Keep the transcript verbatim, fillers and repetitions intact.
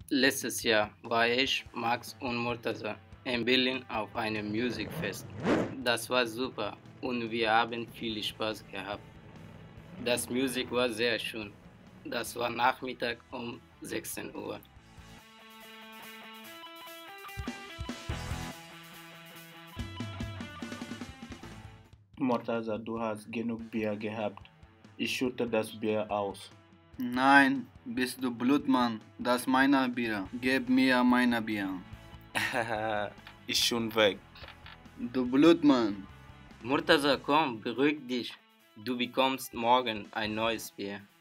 Letztes Jahr war ich, Max und Murtaza in Berlin auf einem Musikfest. Das war super und wir haben viel Spaß gehabt. Das Musik war sehr schön. Das war Nachmittag um sechzehn Uhr. Mortaza, du hast genug Bier gehabt. Ich schütte das Bier aus. Nein, bist du Blutmann, das ist meine Bier. Gib mir meine Bier. Ist schon weg. Du Blutmann. Murtaza, komm, beruhig dich. Du bekommst morgen ein neues Bier.